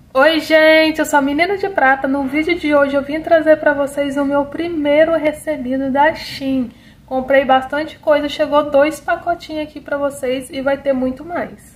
Oi gente, eu sou a Menina de Prata. No vídeo de hoje eu vim trazer para vocês o meu primeiro recebido da Shein. Comprei bastante coisa, chegou 2 pacotinhos aqui para vocês e vai ter muito mais.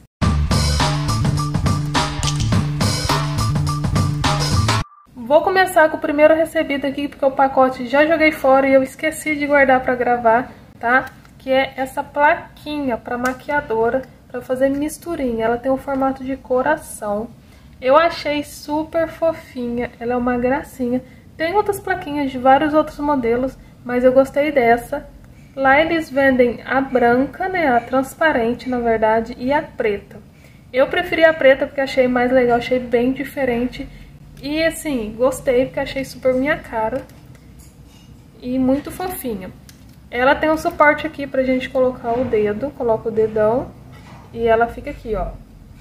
Vou começar com o primeiro recebido aqui, porque o pacote já joguei fora e eu esqueci de guardar para gravar, tá? Que é essa plaquinha para maquiadora, para fazer misturinha. Ela tem o formato de coração. Eu achei super fofinha, ela é uma gracinha. Tem outras plaquinhas de vários outros modelos, mas eu gostei dessa. Lá eles vendem a branca, né, a transparente na verdade, e a preta. Eu preferi a preta porque achei mais legal, achei bem diferente. E assim, gostei porque achei super minha cara. E muito fofinha. Ela tem um suporte aqui pra gente colocar o dedo, coloca o dedão e ela fica aqui, ó,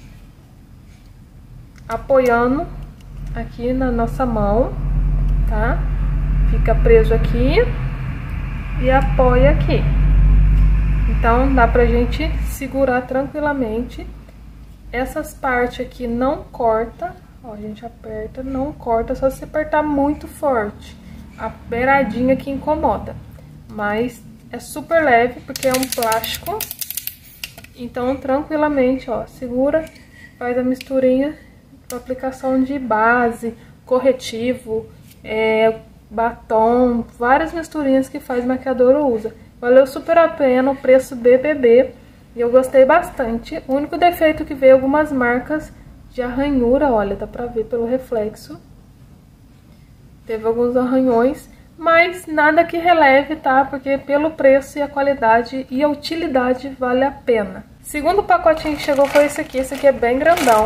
apoiando aqui na nossa mão, tá? Fica preso aqui e apoia aqui. Então dá pra gente segurar tranquilamente. Essas partes aqui não corta, ó, a gente aperta, não corta, só se apertar muito forte. A beiradinha que incomoda, mas é super leve porque é um plástico. Então tranquilamente, ó, segura, faz a misturinha. Aplicação de base, corretivo, batom, várias misturinhas que faz maquiadora usa. Valeu super a pena, o preço BBB e eu gostei bastante. O único defeito que veio algumas marcas de arranhura, olha, dá pra ver pelo reflexo. Teve alguns arranhões, mas nada que releve, tá? Porque pelo preço e a qualidade e a utilidade vale a pena. Segundo pacotinho que chegou foi esse aqui é bem grandão.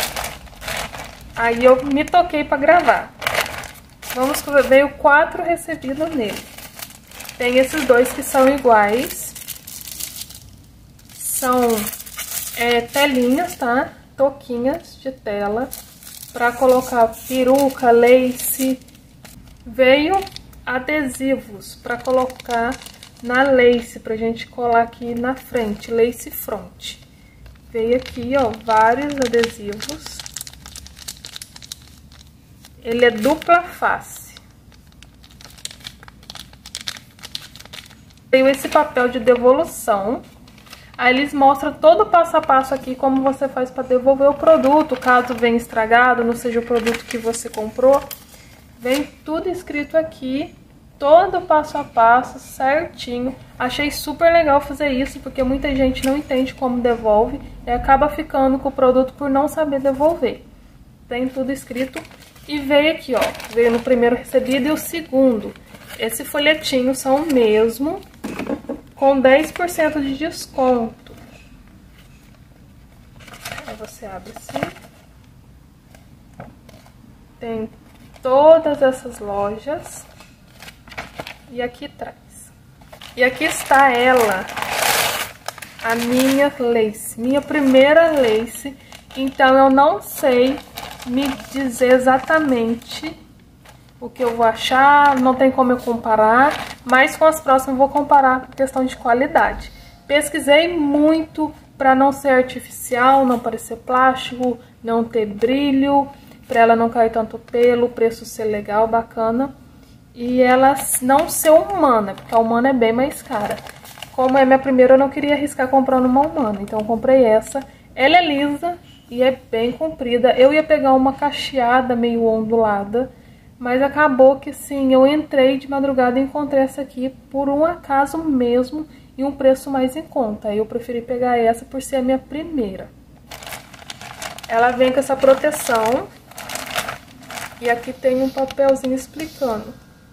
Aí eu me toquei pra gravar. Vamos ver, veio 4 recebidos nele. Tem esses dois que são iguais. São telinhas, tá? Toquinhas de tela. Pra colocar peruca, lace. Veio adesivos pra colocar na lace, pra gente colar aqui na frente, lace front. Veio aqui, ó, vários adesivos. Ele é dupla face. Tem esse papel de devolução. Aí eles mostram todo o passo a passo aqui, como você faz para devolver o produto, caso venha estragado, não seja o produto que você comprou. Vem tudo escrito aqui, todo o passo a passo, certinho. Achei super legal fazer isso, porque muita gente não entende como devolve e acaba ficando com o produto por não saber devolver. Tem tudo escrito. E veio aqui, ó, veio no primeiro recebido e o segundo. Esse folhetinho são o mesmo, com 10% de desconto. Aí você abre assim. Tem todas essas lojas. E aqui atrás. E aqui está ela, a minha lace, minha primeira lace. Então eu não sei me dizer exatamente o que eu vou achar, não tem como eu comparar, mas com as próximas eu vou comparar por questão de qualidade. Pesquisei muito para não ser artificial, não parecer plástico, não ter brilho, para ela não cair tanto pelo, o preço ser legal, bacana, e ela não ser humana, porque a humana é bem mais cara. Como é minha primeira, eu não queria arriscar comprando uma humana, então eu comprei essa. Ela é lisa e é bem comprida. Eu ia pegar uma cacheada meio ondulada, mas acabou que sim, eu entrei de madrugada e encontrei essa aqui por um acaso mesmo e um preço mais em conta. Aí eu preferi pegar essa por ser a minha primeira. Ela vem com essa proteção e aqui tem um papelzinho explicando.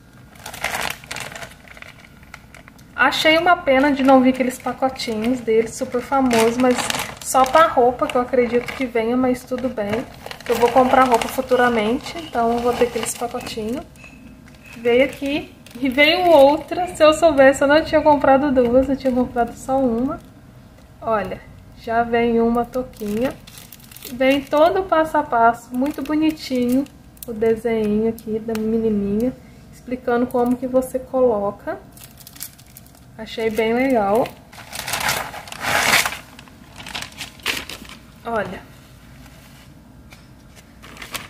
Achei uma pena de não vir aqueles pacotinhos dele, super famosos, mas só pra roupa, que eu acredito que venha, mas tudo bem. Eu vou comprar roupa futuramente, então eu vou ter aqueles pacotinhos. Veio aqui e veio outra. Se eu soubesse, eu não tinha comprado duas, eu tinha comprado só uma. Olha, já vem uma touquinha. Vem todo o passo a passo, muito bonitinho, o desenho aqui da menininha, explicando como que você coloca. Achei bem legal. Olha.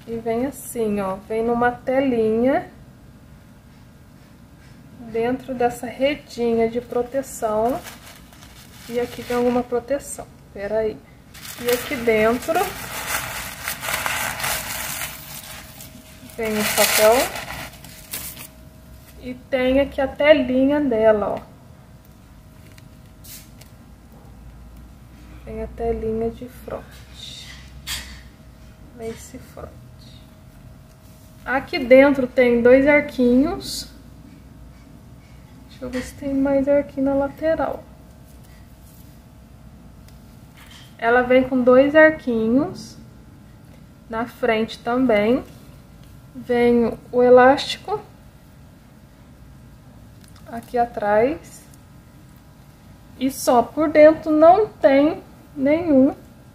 E vem assim, ó, vem numa telinha dentro dessa redinha de proteção. E aqui tem alguma proteção, peraí. E aqui dentro vem o papel. E tem aqui a telinha dela, ó. Tem a telinha de fronte. Lace front. Aqui dentro tem 2 arquinhos. Deixa eu ver se tem mais arquinho na lateral. Ela vem com 2 arquinhos. Na frente também. Vem o elástico. Aqui atrás. E só, por dentro não tem nenhum.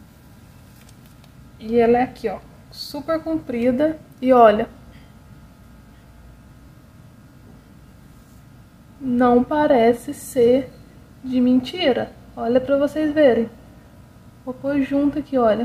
E ela é aqui, ó, super comprida. E olha, não parece ser de mentira. Olha pra vocês verem. Vou pôr junto aqui, olha.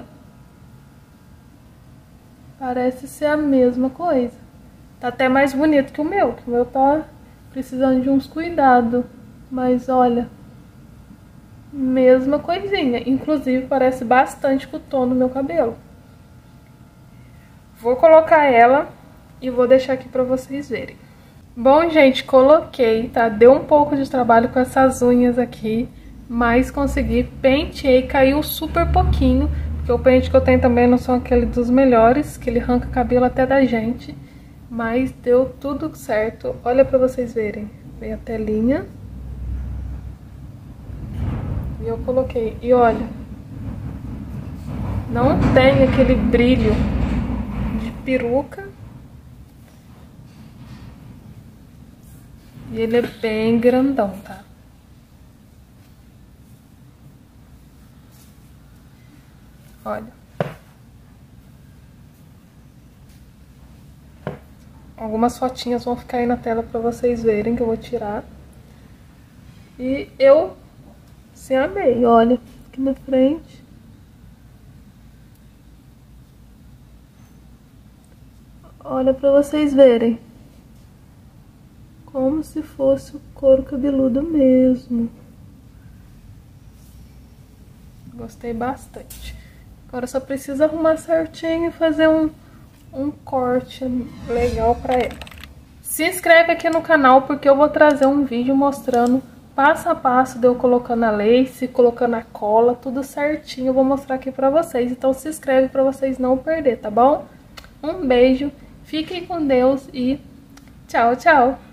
Parece ser a mesma coisa. Tá até mais bonito que o meu tá precisando de uns cuidados. Mas olha, mesma coisinha. Inclusive parece bastante com o tom do meu cabelo. Vou colocar ela e vou deixar aqui pra vocês verem. Bom, gente, coloquei, tá? Deu um pouco de trabalho com essas unhas aqui, mas consegui. Penteei, caiu super pouquinho, porque o pente que eu tenho também não são aquele dos melhores, que ele arranca cabelo até da gente. Mas deu tudo certo. Olha pra vocês verem. Vem a telinha. E eu coloquei. E olha, não tem aquele brilho de peruca. E ele é bem grandão, tá? Olha. Algumas fotinhas vão ficar aí na tela pra vocês verem, que eu vou tirar. E eu se amei, olha, aqui na frente. Olha pra vocês verem. Como se fosse o couro cabeludo mesmo. Gostei bastante. Agora só precisa arrumar certinho e fazer um corte legal pra ela. Se inscreve aqui no canal porque eu vou trazer um vídeo mostrando passo a passo de eu colocando a lace, colocando a cola, tudo certinho. Eu vou mostrar aqui pra vocês. Então se inscreve pra vocês não perder, tá bom? Um beijo, fiquem com Deus e tchau, tchau!